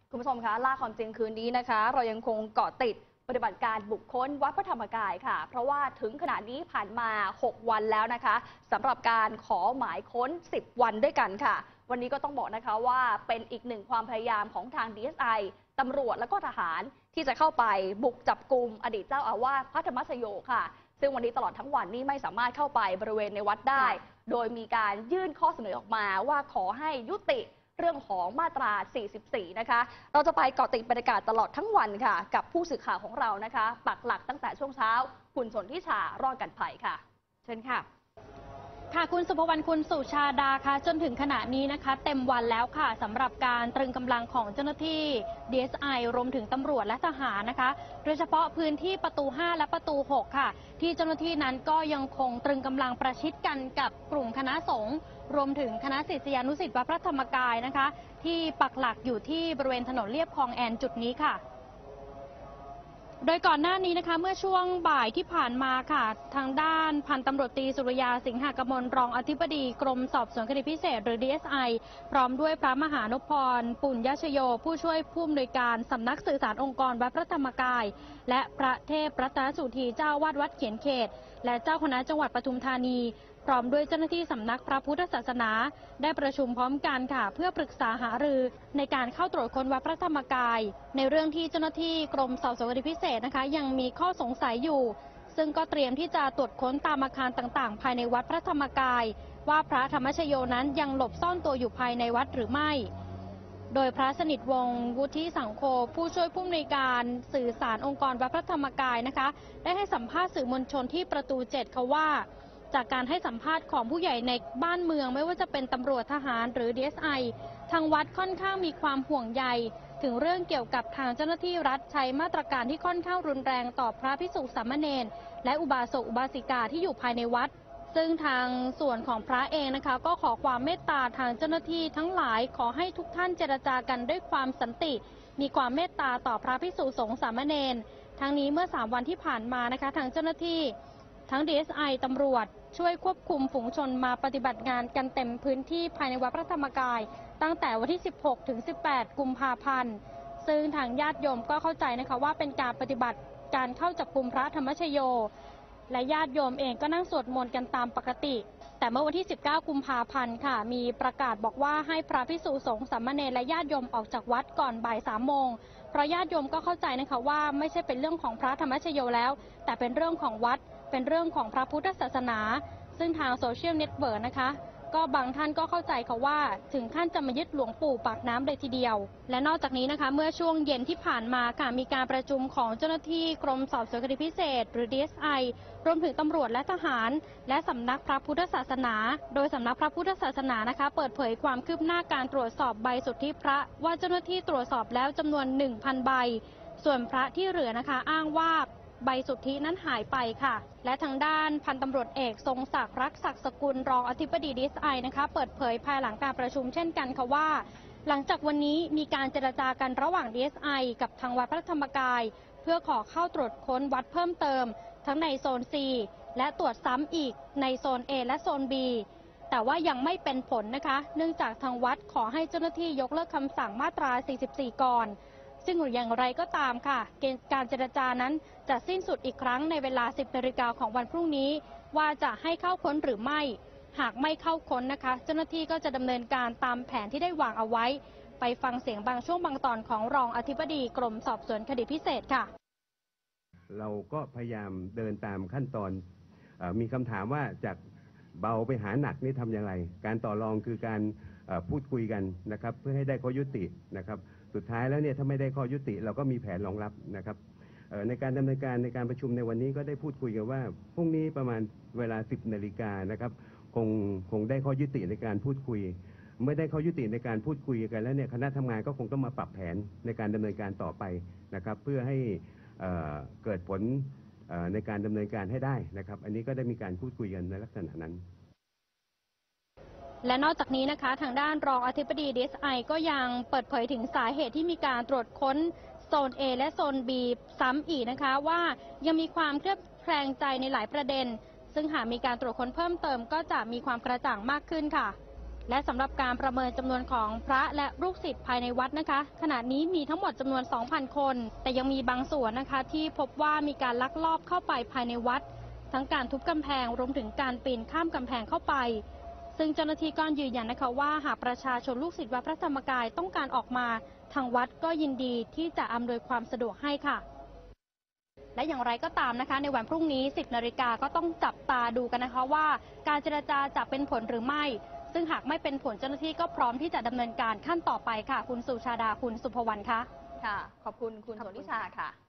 คุณผู้ชมคะล่าความจริงคืนนี้นะคะเรายังคงเกาะติดปฏิบัติการบุคคลวัดพระธรรมกายค่ะเพราะว่าถึงขณะนี้ผ่านมา6วันแล้วนะคะสำหรับการขอหมายค้น10วันด้วยกันค่ะวันนี้ก็ต้องบอกนะคะว่าเป็นอีกหนึ่งความพยายามของทาง DSI ตำรวจและก็ทหารที่จะเข้าไปบุกจับกุมอดีตเจ้าอาวาสพระธรรมชโยค่ะซึ่งวันนี้ตลอดทั้งวันนี้ไม่สามารถเข้าไปบริเวณในวัดได้โดยมีการยื่นข้อเสนอออกมาว่าขอให้ยุติเรื่องของมาตรา 44 นะคะเราจะไปเกาะติดบรรยากาศตลอดทั้งวันค่ะกับผู้สื่อข่าวของเรานะคะปักหลักตั้งแต่ช่วงเช้าคุณชนทิชารอดกันภัยค่ะเชิญค่ะค่ะคุณสุภวรรณคุณสุชาดาค่ะจนถึงขณะนี้นะคะเต็มวันแล้วค่ะสำหรับการตรึงกำลังของเจ้าหน้าที่ DSI รวมถึงตำรวจและทหารนะคะโดยเฉพาะพื้นที่ประตู 5 และประตู 6 ค่ะที่เจ้าหน้าที่นั้นก็ยังคงตรึงกำลังประชิดกันกับกลุ่มคณะสงฆ์รวมถึงคณะศิษยานุศิษย์วัดพระธรรมกายนะคะที่ปักหลักอยู่ที่บริเวณถนนเลียบคลองแอนจุดนี้ค่ะโดยก่อนหน้านี้นะคะเมื่อช่วงบ่ายที่ผ่านมาค่ะทางด้านพันตำรวจตรีสุริยาสิงหกมลรองอธิบดีกรมสอบสวนคดีพิเศษหรือ DSI พร้อมด้วยพระมหานพพรปุญญชโยผู้ช่วยผู้อำนวยการสำนักสื่อสารองค์กรวัดพระธรรมกายและพระเทพรัตนสุธีเจ้าวาดวัดเขียนเขตและเจ้าคณะจังหวัดปทุมธานีพร้อมด้วยเจ้าหน้าที่สำนักพระพุทธศาสนาได้ประชุมพร้อมกันค่ะเพื่อปรึกษาหารือในการเข้าตรวจค้นวัดพระธรรมกายในเรื่องที่เจ้าหน้าที่กรมสอบสวนคดีพิเศษนะคะยังมีข้อสงสัยอยู่ซึ่งก็เตรียมที่จะตรวจค้นตามอาคารต่างๆภายในวัดพระธรรมกายว่าพระธรรมชโยนั้นยังหลบซ่อนตัวอยู่ภายในวัดหรือไม่โดยพระสนิทวงศ์วุฒิสังโฆผู้ช่วยผู้อำนวยการสื่อสารองค์กรวัดพระธรรมกายนะคะได้ให้สัมภาษณ์สื่อมวลชนที่ประตู 7ค่ะว่าจากการให้สัมภาษณ์ของผู้ใหญ่ในบ้านเมืองไม่ว่าจะเป็นตำรวจทหารหรือ DSI ทางวัดค่อนข้างมีความห่วงใยถึงเรื่องเกี่ยวกับทางเจ้าหน้าที่รัฐใช้มาตรการที่ค่อนข้างรุนแรงต่อพระภิกษุสามเณรและอุบาสกอุบาสิกาที่อยู่ภายในวัดซึ่งทางส่วนของพระเองนะคะก็ขอความเมตตาทางเจ้าหน้าที่ทั้งหลายขอให้ทุกท่านเจรจากันด้วยความสันติมีความเมตตาต่อพระภิกษุสงฆ์สามเณรทั้งนี้เมื่อ3วันที่ผ่านมานะคะทางเจ้าหน้าที่ทั้ง DSI ตำรวจช่วยควบคุมฝูงชนมาปฏิบัติงานกันเต็มพื้นที่ภายในวัดพระธรรมกายตั้งแต่วันที่ 16 ถึง 18 กุมภาพันธ์ซึ่งทางญาติโยมก็เข้าใจนะคะว่าเป็นการปฏิบัติการเข้าจับกุมพระธรรมชโยและญาติโยมเองก็นั่งสวดมนต์กันตามปกติแต่เมื่อวันที่ 19 กุมภาพันธ์ค่ะมีประกาศบอกว่าให้พระภิกษุสงฆ์สามเณรและญาติโยมออกจากวัดก่อนบ่าย 3 โมงเพราะญาติโยมก็เข้าใจนะคะว่าไม่ใช่เป็นเรื่องของพระธรรมชโยแล้วแต่เป็นเรื่องของวัดเป็นเรื่องของพระพุทธศาสนาซึ่งทางโซเชียลเน็ตเวิร์กนะคะก็บางท่านก็เข้าใจค่ะว่าถึงขั้นจะมายึดหลวงปู่ปากน้ำเลยทีเดียวและนอกจากนี้นะคะเมื่อช่วงเย็นที่ผ่านมาค่ะมีการประชุมของเจ้าหน้าที่กรมสอบสวนคดีพิเศษหรือ DSI รวมถึงตำรวจและทหารและสำนักพระพุทธศาสนาโดยสำนักพระพุทธศาสนานะคะเปิดเผยความคืบหน้าการตรวจสอบใบสุทธิพระว่าเจ้าหน้าที่ตรวจสอบแล้วจำนวน 1,000 ใบส่วนพระที่เหลือนะคะอ้างว่าใบสุทธินั้นหายไปค่ะและทางด้านพันตำรวจเอกทรงศักดิ์รักศักดิ์สกุลรองอธิบดี DSI นะคะเปิดเผยภายหลังการประชุมเช่นกันค่ะว่าหลังจากวันนี้มีการเจรจากันระหว่าง DSI กับทางวัดพระธรรมกายเพื่อขอเข้าตรวจค้นวัดเพิ่มเติมทั้งในโซน C และตรวจซ้ำอีกในโซน A และโซน B แต่ว่ายังไม่เป็นผลนะคะเนื่องจากทางวัดขอให้เจ้าหน้าที่ยกเลิกคำสั่งมาตรา 44 ก่อนซึ่งอย่างไรก็ตามค่ะการเจรจานั้นจะสิ้นสุดอีกครั้งในเวลา 10 นาฬิกาของวันพรุ่งนี้ว่าจะให้เข้าค้นหรือไม่หากไม่เข้าค้นนะคะเจ้าหน้าที่ก็จะดำเนินการตามแผนที่ได้วางเอาไว้ไปฟังเสียงบางช่วงบางตอนของรองอธิบดีกรมสอบสวนคดีพิเศษค่ะเราก็พยายามเดินตามขั้นตอนมีคำถามว่าจากเบาไปหาหนักนี่ทำอย่างไรการต่อรองคือการพูดคุยกันนะครับเพื่อให้ได้ข้อยุตินะครับสุดท้ายแล้วเนี่ยถ้าไม่ได้ข้อยุติเราก็มีแผนรองรับนะครับในการดำเนินการในการประชุมในวันนี้ก็ได้พูดคุยกันว่าพรุ่งนี้ประมาณเวลา 10 นาฬิกานะครับคงได้ข้อยุติในการพูดคุยเมื่อได้ข้อยุติในการพูดคุยกันแล้วเนี่ยคณะทำงานก็คงต้องมาปรับแผนในการดำเนินการต่อไปนะครับเพื่อให้เกิดผลในการดำเนินการให้ได้นะครับอันนี้ก็ได้มีการพูดคุยกันในลักษณะนั้นและนอกจากนี้นะคะทางด้านรองอธิบดี DSI ก็ยังเปิดเผยถึงสาเหตุที่มีการตรวจค้นโซน A และโซน B ซ้ำอีกนะคะว่ายังมีความเคลือบแคลงใจในหลายประเด็นซึ่งหากมีการตรวจค้นเพิ่มเติมก็จะมีความกระจ่างมากขึ้นค่ะและสำหรับการประเมินจำนวนของพระและลูกศิษย์ภายในวัดนะคะขณะนี้มีทั้งหมดจำนวน 2,000 คนแต่ยังมีบางส่วนนะคะที่พบว่ามีการลักลอบเข้าไปภายในวัดทั้งการทุบกำแพงรวมถึงการปีนข้ามกำแพงเข้าไปซึ่งเจ้าหน้าที่ก็ยืนยันนะคะว่าหากประชาชนลูกศิษย์วัดพระธรรมกายต้องการออกมาทางวัดก็ยินดีที่จะอำนวยความสะดวกให้ค่ะและอย่างไรก็ตามนะคะในวันพรุ่งนี้ 10 นาฬิกาก็ต้องจับตาดูกันนะคะว่าการเจรจาจะเป็นผลหรือไม่ซึ่งหากไม่เป็นผลเจ้าหน้าที่ก็พร้อมที่จะดำเนินการขั้นต่อไปค่ะคุณสุชาดาคุณสุภวรรณคะค่ะขอบคุณคุณโสนิชาค่ะ